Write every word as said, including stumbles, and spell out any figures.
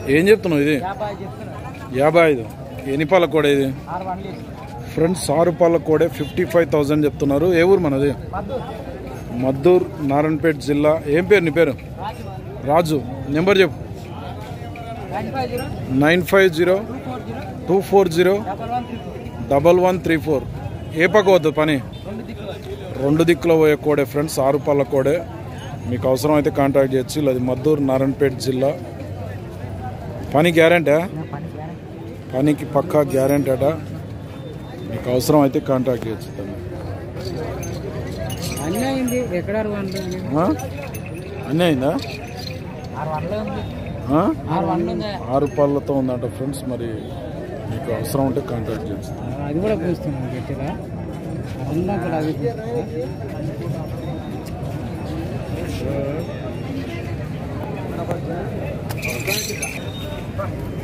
ఏం చెప్తున్నావు ఇది? యాభై ఐదు. ఎన్ని పాల కోడే ఇది? ఫ్రెండ్స్ ఆరు పాల కోడే ఫిఫ్టీ ఫైవ్ థౌజండ్ చెప్తున్నారు. ఏ ఊరు మనది? మద్దూర్, నారాయణపేట జిల్లా. ఏం పేరు నీ పేరు? రాజు. నెంబర్ చెప్పు. Nine five zero two four zero double one three four. ఏ పక్క వద్దు పని? రెండు దిక్కులో పోయే కోడే ఫ్రెండ్స్, ఆరు పాల కోడే. మీకు అవసరం అయితే కాంటాక్ట్ చేయొచ్చు. అది మద్దూర్, నారాయణపేట జిల్లా. పని గ్యారెంటీ? పనికి పక్కా గ్యారెంటీ అట. మీకు అవసరం అయితే కాంటాక్ట్ చేయొచ్చు. అన్నీ అయిందా? ఆరు పాలతో ఉందంట ఫ్రెండ్స్. మరి మీకు అవసరం ఉంటే కాంటాక్ట్ చేయొచ్చు. అది కూడా పూస్తున్నాను గట్టిగా. అది